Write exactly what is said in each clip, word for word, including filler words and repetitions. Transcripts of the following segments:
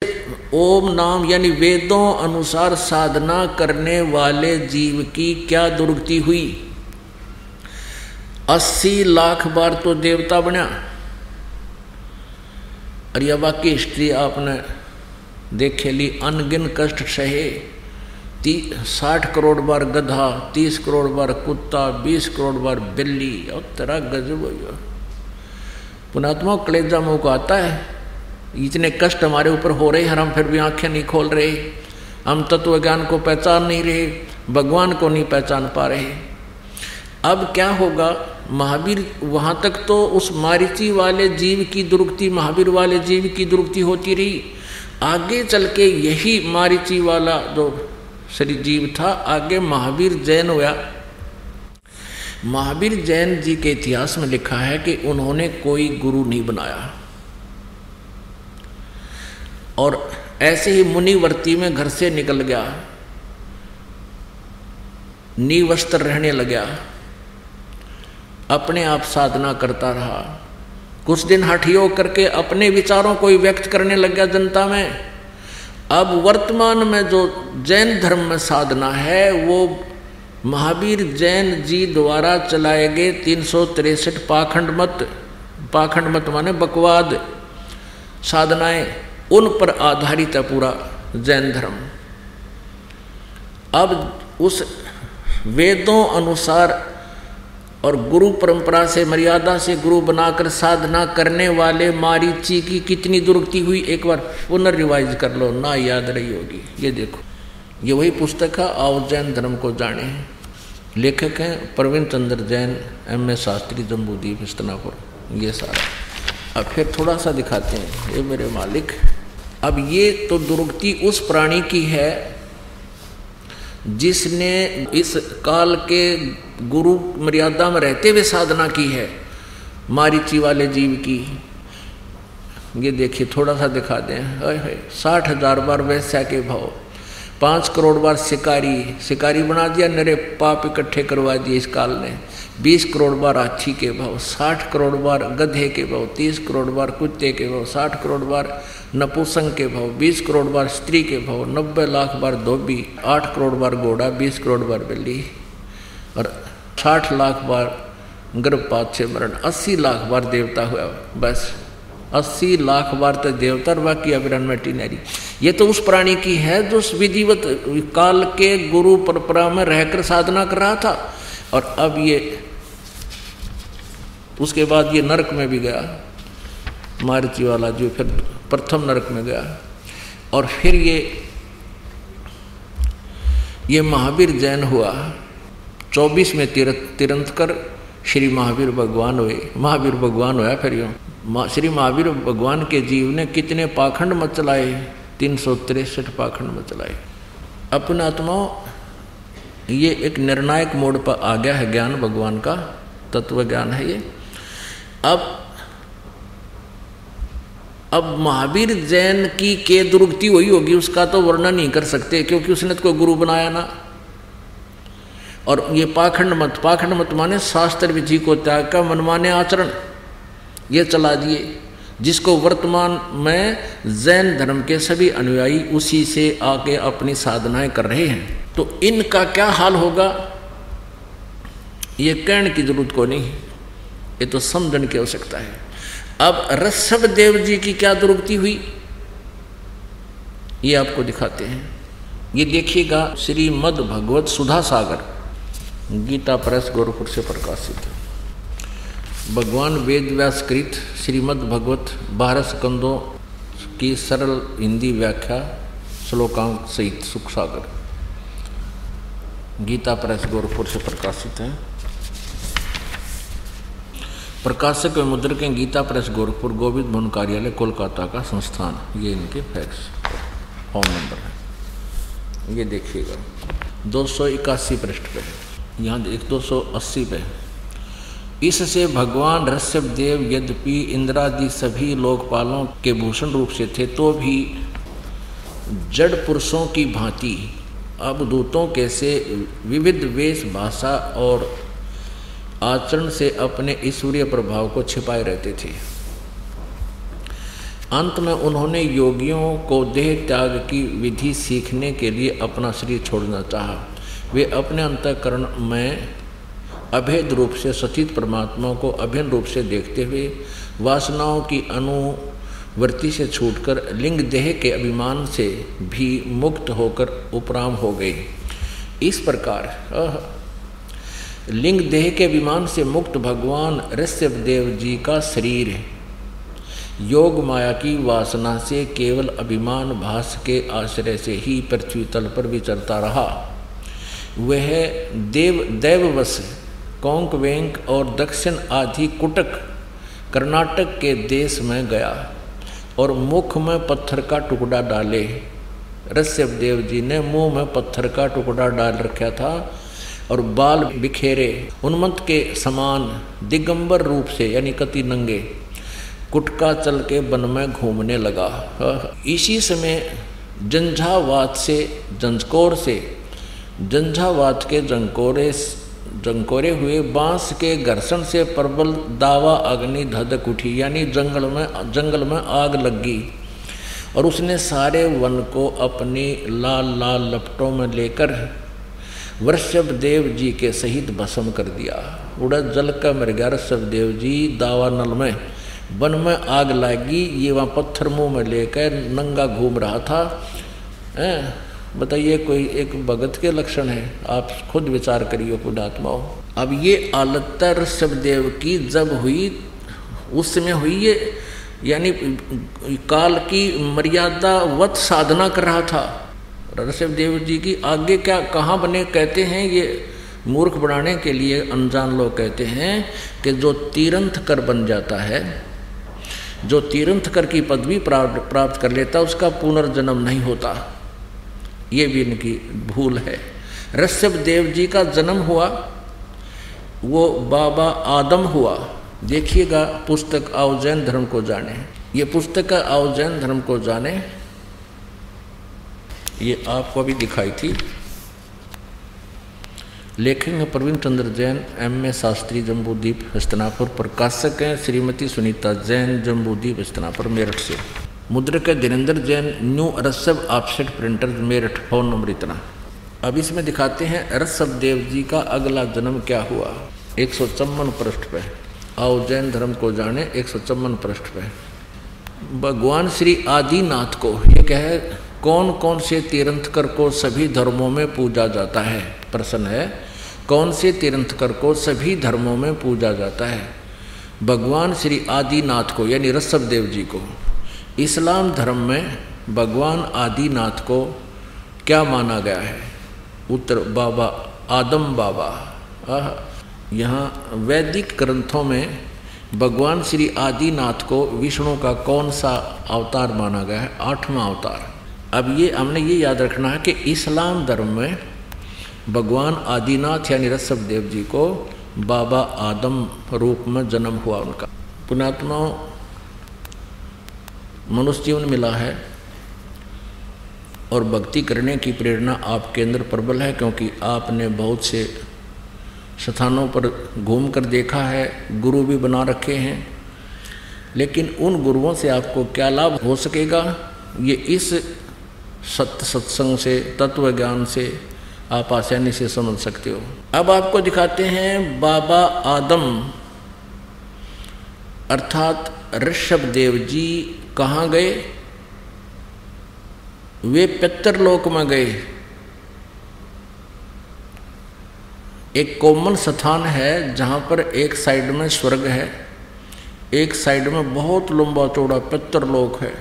ओम नाम यानी वेदों अनुसार साधना करने वाले जीव की क्या दुर्गति हुई। अस्सी लाख बार तो देवता बना। और यह वाकई हिस्ट्री आपने देखे ली, अनगिन कष्ट सहे। ती साठ करोड़ बार गधा, तीस करोड़ बार कुत्ता, बीस करोड़ बार बिल्ली। और तेरा गजब हो। पुणात्मा कलेजा मुँह को आता है, इतने कष्ट हमारे ऊपर हो रहे हैं, हम फिर भी आंखें नहीं खोल रहे। हम तत्व ज्ञान को पहचान नहीं रहे, भगवान को नहीं पहचान पा रहे। अब क्या होगा। महावीर वहाँ तक तो उस मारीची वाले जीव की दुर्गति, महावीर वाले जीव की दुर्गति होती रही। आगे चल के यही मारीची वाला जो शरीर जीव था, आगे महावीर जैन हुआ। महावीर जैन जी के इतिहास में लिखा है कि उन्होंने कोई गुरु नहीं बनाया और ऐसे ही मुनिवर्ती में घर से निकल गया, निवस्त्र रहने लगा, अपने आप साधना करता रहा। कुछ दिन हठयोग करके अपने विचारों को व्यक्त करने लग गया जनता में। अब वर्तमान में जो जैन धर्म में साधना है वो महावीर जैन जी द्वारा चलाए गए तीन सौ तिरसठ पाखंड मत, पाखंड मत माने बकवाद साधनाएं, उन पर आधारित है पूरा जैन धर्म। अब उस वेदों अनुसार और गुरु परंपरा से, मर्यादा से गुरु बनाकर साधना करने वाले मारीची की कितनी दुर्गति हुई, एक बार पुनर्रिवाइज कर लो ना, याद रही होगी। ये देखो, ये वही पुस्तक है, आओ जैन धर्म को जाने। लेखक हैं प्रवीण चंद्र जैन, एम ए शास्त्री, जम्बूद्वीप, हस्तिनापुर। ये सारा अब फिर थोड़ा सा दिखाते हैं। ये मेरे मालिक, अब ये तो दुर्गति उस प्राणी की है जिसने इस काल के गुरु मर्यादा में रहते हुए साधना की है, मारीची वाले जीव की। ये देखिए, थोड़ा सा दिखा दें। साठ हजार बार वैश्या के भाव, पाँच करोड़ बार शिकारी, शिकारी बना दिया, नरे पाप इकट्ठे करवा दिए इस काल ने। बीस करोड़ बार हाथी के भाव, साठ करोड़ बार गधे के भाव, तीस करोड़ बार कुत्ते के भाव, साठ करोड़ बार नपुंसक के भाव, बीस करोड़ बार स्त्री के भाव, नब्बे लाख बार धोबी, आठ करोड़ बार घोड़ा, बीस करोड़ बार बिल्ली, और साठ लाख बार गर्भपात से मरण, अस्सी लाख बार देवता हुआ। बस अस्सी लाख बार तो देवता और बाकी अविरन मेटिनरी। ये तो उस प्राणी की है जो विधिवत काल के गुरु परंपरा में रहकर साधना कर रहा था। और अब ये उसके बाद ये नरक में भी गया, मारुति वाला जो फिर प्रथम नरक में गया। और फिर ये ये महावीर जैन हुआ। चौबीस में तिरंत कर श्री महावीर भगवान हुए, महावीर भगवान हुआ। फिर यूँ श्री महावीर भगवान के जीव ने कितने पाखंड मत चलाए, तीन सौ तिरसठ पाखंड मत चलाए। अपने आत्माओं, ये एक निर्णायक मोड़ पर आ गया है ज्ञान, भगवान का तत्व ज्ञान है ये। अब अब महावीर जैन की के दुर्गति हुई होगी, उसका तो वर्णन नहीं कर सकते क्योंकि उसने तो कोई गुरु बनाया ना। और ये पाखंड मत, पाखंड मत माने शास्त्र विधि को त्याग का मनमाने आचरण, ये चला दिए, जिसको वर्तमान में जैन धर्म के सभी अनुयायी उसी से आके अपनी साधनाएं कर रहे हैं। तो इनका क्या हाल होगा ये कहने की जरूरत को नहीं, ये तो समझने की आवश्यकता है। अब ऋषभ देव जी की क्या दुर्गति हुई ये आपको दिखाते हैं। ये देखिएगा, श्रीमद् भगवत सुधा सागर, गीता प्रेस गोरखपुर से प्रकाशित है। भगवान वेद व्यास कृत श्रीमद् भगवत बारह स्कंदों की सरल हिंदी व्याख्या श्लोकांक सहित सुख सागर, गीता प्रेस गोरखपुर से प्रकाशित है। प्रकाशक व मुद्रक हैं गीता प्रेस गोरखपुर, गोविंद भवन कार्यालय कोलकाता का संस्थान। ये इनके फैक्स फोन नंबर है। ये देखिएगा दो सौ इक्यासी पृष्ठ पे है, यहाँ एक दो सौ अस्सी पे है। इससे भगवान ऋषभ देव यद्यपि इंद्रादि सभी लोकपालों के भूषण रूप से थे, तो भी जड़ पुरुषों की भांति अवधूतों के से विविध वेश, भाषा और आचरण से अपने ईश्वरीय प्रभाव को छिपाए रहते थे। अंत में उन्होंने योगियों को देह त्याग की विधि सीखने के लिए अपना शरीर छोड़ना चाहा। वे अपने अंतःकरण में अभेद रूप से सचित परमात्मा को अभिन्न रूप से देखते हुए वासनाओं की अनुवृत्ति से छूटकर लिंग देह के अभिमान से भी मुक्त होकर उपराम हो गए। इस प्रकार लिंग देह के अभिमान से मुक्त भगवान ऋषभदेव जी का शरीर योग माया की वासना से केवल अभिमान भास के आश्रय से ही पृथ्वी तल पर विचरता रहा। वह देव दैववश कोंक वेंक और दक्षिण आदि कुटक कर्नाटक के देश में गया और मुख में पत्थर का टुकड़ा डाले। ऋषभदेव जी ने मुंह में पत्थर का टुकड़ा डाल रखा था और बाल बिखेरे उन्मत्त के समान दिगंबर रूप से यानी कति नंगे कुटका चल के वन में घूमने लगा। इसी समय जंझावात से जंझकोर से जंझावात के जंकोरे जंकोरे हुए बांस के घर्षण से प्रबल दावा अग्नि धधक उठी, यानी जंगल में जंगल में आग लग गई और उसने सारे वन को अपनी लाल लाल लपटों में लेकर वृषभदेव जी के सहित भस्म कर दिया। उड़द जल का मर गया ऋषभदेव जी दावा नल में। वन में आग लगी, ये वहाँ पत्थर मुंह में लेकर नंगा घूम रहा था। बताइए कोई एक भगत के लक्षण है? आप खुद विचार करिए पुण्यात्माओं। अब ये हालत ऋषभदेव की जब हुई, उस समय हुई ये, यानी काल की मर्यादा वत साधना कर रहा था ऋषभदेव जी की। आगे क्या कहाँ बने कहते हैं, ये मूर्ख बनाने के लिए अनजान लोग कहते हैं कि जो तीर्थंकर बन जाता है, जो तीर्थंकर की पदवी प्राप्त प्राप्त कर लेता, उसका पुनर्जन्म नहीं होता। ये भी इनकी भूल है। ऋषभदेव जी का जन्म हुआ, वो बाबा आदम हुआ। देखिएगा पुस्तक आओ जैन धर्म को जाने, ये पुस्तक आओ जैन धर्म को जाने, ये आपको अभी दिखाई थी। लेखक हैं प्रवीण चंद्र जैन, एम ए शास्त्री, जम्बूद्वीप हस्तिनापुर। प्रकाशक हैं श्रीमती सुनीता जैन, जम्बूद्वीप हस्तिनापुर मेरठ से। मुद्रक है Dhirendra Jain, new Rishabh offset printer Meerut. Phone number इतना। अब इसमें दिखाते हैं ऋषभदेव जी का अगला जन्म क्या हुआ। एक सौ चौवन पृष्ठ पे आओ जैन धर्म को जाने, एक सौ चौवन पृष्ठ पे भगवान श्री आदिनाथ को ये कहे कौन कौन से तीर्थंकर को सभी धर्मों में पूजा जाता है। प्रश्न है कौन से तीर्थंकर को सभी धर्मों में पूजा जाता है। भगवान श्री आदिनाथ को यानी ऋषभदेव जी को। इस्लाम धर्म में भगवान आदिनाथ को क्या माना गया है? उत्तर बाबा आदम बाबा। यहाँ वैदिक ग्रंथों में भगवान श्री आदिनाथ को विष्णु का कौन सा अवतार माना गया है? आठवां अवतार। अब ये हमने ये याद रखना है कि इस्लाम धर्म में भगवान आदिनाथ यानी ऋषभदेव जी को बाबा आदम रूप में जन्म हुआ उनका। पुण्यात्माओं, मनुष्य जीवन मिला है और भक्ति करने की प्रेरणा आपके अंदर प्रबल है, क्योंकि आपने बहुत से स्थानों पर घूम कर देखा है, गुरु भी बना रखे हैं। लेकिन उन गुरुओं से आपको क्या लाभ हो सकेगा, ये इस सत्य सत्संग से, तत्व ज्ञान से आप आसानी से समझ सकते हो। अब आपको दिखाते हैं बाबा आदम अर्थात ऋषभदेव जी कहाँ गए? वे पितरलोक में गए। एक कॉमन स्थान है जहाँ पर एक साइड में स्वर्ग है, एक साइड में बहुत लंबा चौड़ा पितरलोक है।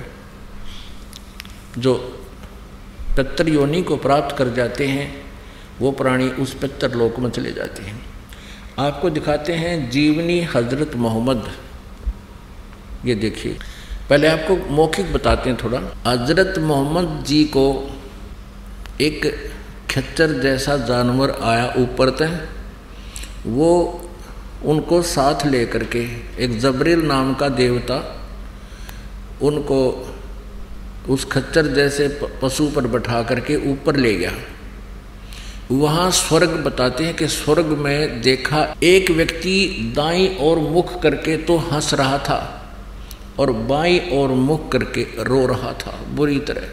जो पितर योनि को प्राप्त कर जाते हैं वो प्राणी उस पितरलोक में चले जाते हैं। आपको दिखाते हैं जीवनी हजरत मोहम्मद। ये देखिए, पहले आपको मौखिक बताते हैं थोड़ा। हजरत मोहम्मद जी को एक खच्चर जैसा जानवर आया ऊपर तक, वो उनको साथ लेकर के एक जबरील नाम का देवता उनको उस खच्चर जैसे पशु पर बैठा करके ऊपर ले गया। वहाँ स्वर्ग बताते हैं कि स्वर्ग में देखा एक व्यक्ति दाईं ओर मुख करके तो हंस रहा था और बाईं ओर मुख करके रो रहा था बुरी तरह।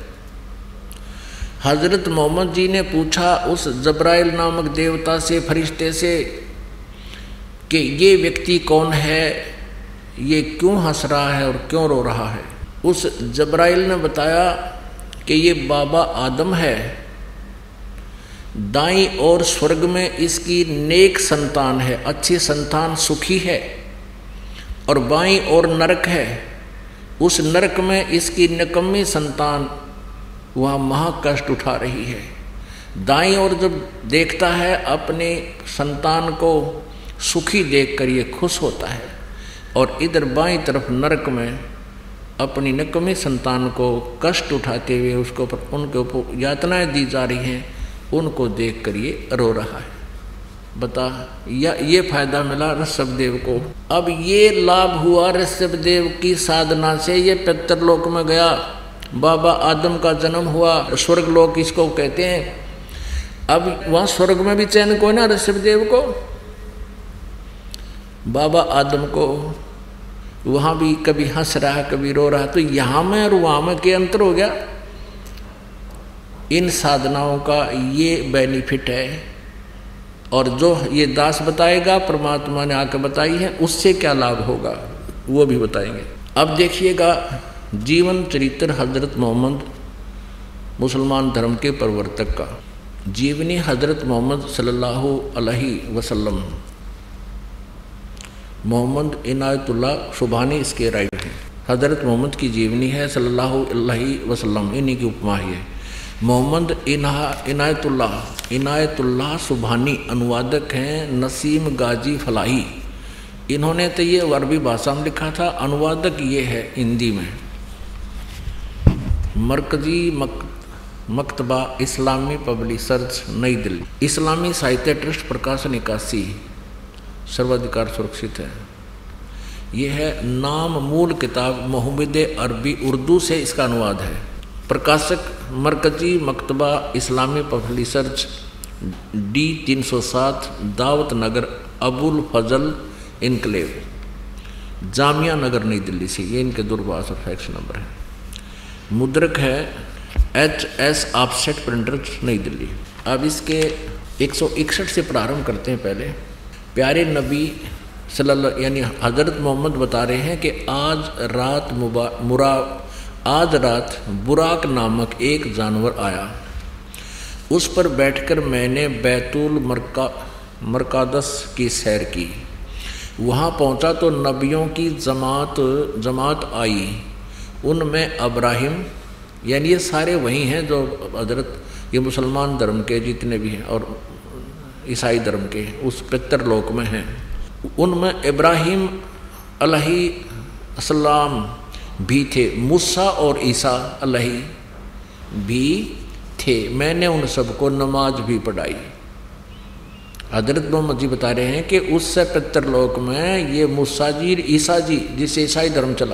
हजरत मोहम्मद जी ने पूछा उस जब्राइल नामक देवता से, फरिश्ते से, कि ये व्यक्ति कौन है, ये क्यों हंस रहा है और क्यों रो रहा है। उस जब्राइल ने बताया कि ये बाबा आदम है, दाईं ओर स्वर्ग में इसकी नेक संतान है, अच्छी संतान सुखी है, और बाईं ओर नरक है, उस नरक में इसकी निकम्मी संतान वहाँ महाकष्ट उठा रही है। दाईं ओर जब देखता है अपने संतान को सुखी देखकर ये खुश होता है, और इधर बाईं तरफ नरक में अपनी निकम्मी संतान को कष्ट उठाते हुए उसको उनके ऊपर यातनाएं दी जा रही हैं, उनको देखकर ये रो रहा है। बता, या ये फायदा मिला ऋषभदेव को। अब ये लाभ हुआ ऋषभदेव की साधना से, ये पितरलोक में गया, बाबा आदम का जन्म हुआ, स्वर्गलोक इसको कहते हैं। अब वहाँ स्वर्ग में भी चैन को ना ऋषभदेव को, बाबा आदम को, वहाँ भी कभी हंस रहा कभी रो रहा, तो यहाँ में और वहाँ में क्या अंतर हो गया। इन साधनाओं का ये बेनिफिट है, और जो ये दास बताएगा परमात्मा ने आकर बताई है, उससे क्या लाभ होगा वो भी बताएंगे। अब देखिएगा जीवन चरित्र हजरत मोहम्मद मुसलमान धर्म के प्रवर्तक का। जीवनी हजरत मोहम्मद सल्लल्लाहु अलैहि वसल्लम, मोहम्मद इनायतुल्लाह सुबहानी इसके राइटर हैं। हजरत मोहम्मद की जीवनी है सल्लल्लाहु अलैहि वसल्लम, इन्हीं की उपमा ही है। मोहम्मद इनायतुल्लाह इनायतुल्लाह सुबहानी अनुवादक हैं नसीम गाजी फलाही। इन्होंने तो ये अरबी भाषा में लिखा था, अनुवादक ये है हिंदी में। मरकजी मक, मकतबा इस्लामी पब्लिशर्स नई दिल्ली, इस्लामी साहित्य ट्रस्ट प्रकाशन इक्यासी, सर्वाधिकार सुरक्षित है। ये है नाम मूल किताब मोहम्मद अरबी, उर्दू से इसका अनुवाद है। प्रकाशक मरकजी मकतबा इस्लामी पब्लिशर्स डी तीन सौ सात दावत नगर अबुल फजल इनकलेव, जामिया नगर नई दिल्ली से, ये इनके दूरभाष और फैक्स नंबर है। मुद्रक है एच एस ऑफसेट प्रिंटर्स नई दिल्ली। अब इसके एक सौ इकसठ से प्रारंभ करते हैं। पहले प्यारे नबी सल्लल्लाहु यानी हजरत मोहम्मद बता रहे हैं कि आज रात मुबा मुरा आज रात बुराक नामक एक जानवर आया, उस पर बैठकर मैंने बैतुल मरका मरकादस की सैर की। वहाँ पहुँचा तो नबियों की जमात जमात आई, उनमें अब्राहिम, यानी ये सारे वही हैं जो हजरत ये मुसलमान धर्म के जितने भी हैं और ईसाई धर्म के उस पितरलोक में हैं। उनमें इब्राहिम अलैहिस्सलाम भी थे, मूसा और ईसा अलैहि भी थे। मैंने उन सबको नमाज भी पढ़ाई। हजरत मोहम्मद जी बता रहे हैं कि उससे पितरलोक में ये मूसा जी ईसा जी जिससे ईसाई धर्म चला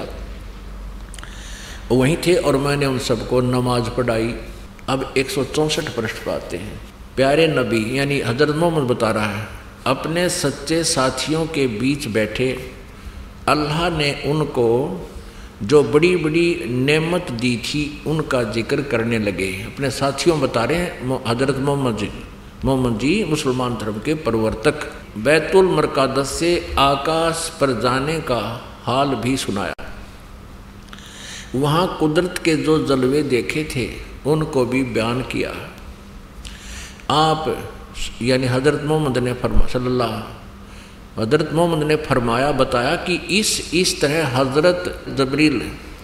वहीं थे, और मैंने उन सबको नमाज पढ़ाई। अब एक सौ चौंसठ पृष्ठ पाते हैं। प्यारे नबी यानी हजरत मोहम्मद बता रहा है, अपने सच्चे साथियों के बीच बैठे अल्लाह ने उनको जो बड़ी बड़ी नेमत दी थी उनका जिक्र करने लगे। अपने साथियों बता रहे हैं हजरत मोहम्मद जी मोहम्मद जी मुसलमान धर्म के प्रवर्तक। बैतुल मरकादस से आकाश पर जाने का हाल भी सुनाया। वहाँ कुदरत के जो जलवे देखे थे उनको भी बयान किया। आप यानी हजरत मोहम्मद ने फरमा सल्लल्लाहु हजरत मोहम्मद ने फरमाया बताया कि इस इस तरह हजरत जबरील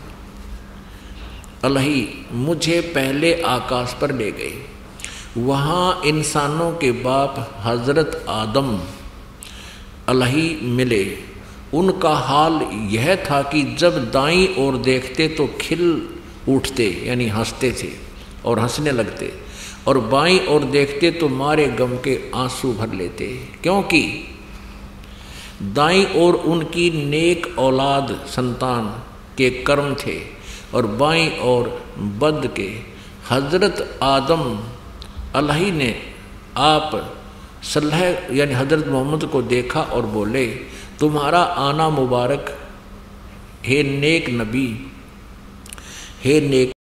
अलैहि मुझे पहले आकाश पर ले गए। वहाँ इंसानों के बाप हजरत आदम अलैहि मिले। उनका हाल यह था कि जब दाईं ओर देखते तो खिल उठते यानी हंसते थे और हंसने लगते, और बाईं ओर देखते तो मारे गम के आंसू भर लेते, क्योंकि दाईं ओर उनकी नेक औलाद संतान के कर्म थे और बाईं ओर बद के। हजरत आदम अलैहि ने आप सल्लल्लाहु यानी हजरत मोहम्मद को देखा और बोले, तुम्हारा आना मुबारक हे नेक नबी, हे नेक